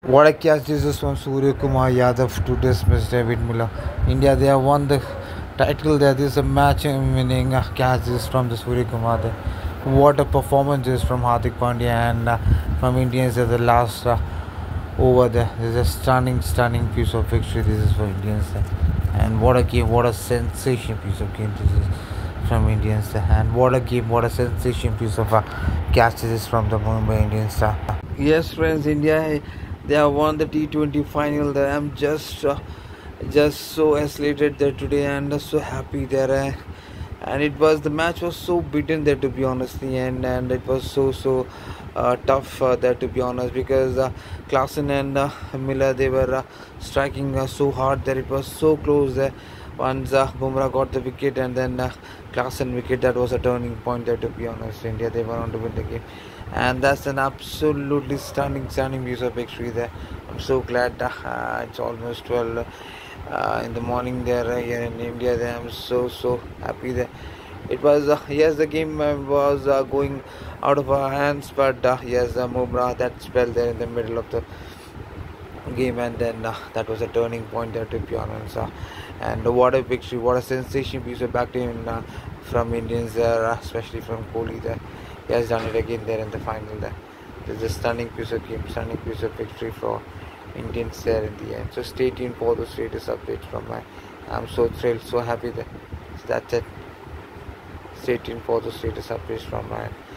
What a catch this is from Suryakumar Yadav to dismiss David Miller. India, they have won the title there. This is a match winning catch this from the Suryakumar there. What a performance is from Hardik Pandya and from Indians at the last over there. This is a stunning piece of victory. This is for Indians there. And what a game, what a sensation piece of game this is from Indians there. And what a game, what a sensation piece of catch this is from the Mumbai Indians. Yes, friends, India, they have won the T20 final there. I'm just so elated there today and so happy there. And the match was so beaten there, to be honestly, and it was so tough there, to be honest, because Klaasen and Miller, they were striking so hard there. It was so close there. Once Bumrah got the wicket and then Klaasen wicket, that was a turning point there, to be honest. India, they went on to win the game, and that's an absolutely stunning piece of victory there. I'm so glad it's almost 12 in the morning there here in India there. I'm so happy there. It was yes, the game was going out of our hands, but yes, Bumrah, that spell there in the middle of the game, and then that was a turning point there, to be honest. And what a victory, what a sensation piece of batting from Indians there, especially from Kohli there. He has done it again there in the final there. There's a stunning piece of game, stunning piece of victory for Indians there in the end. So stay tuned for the status updates from my. I'm so thrilled, so happy there. So that's it. Stay tuned for the status updates from my.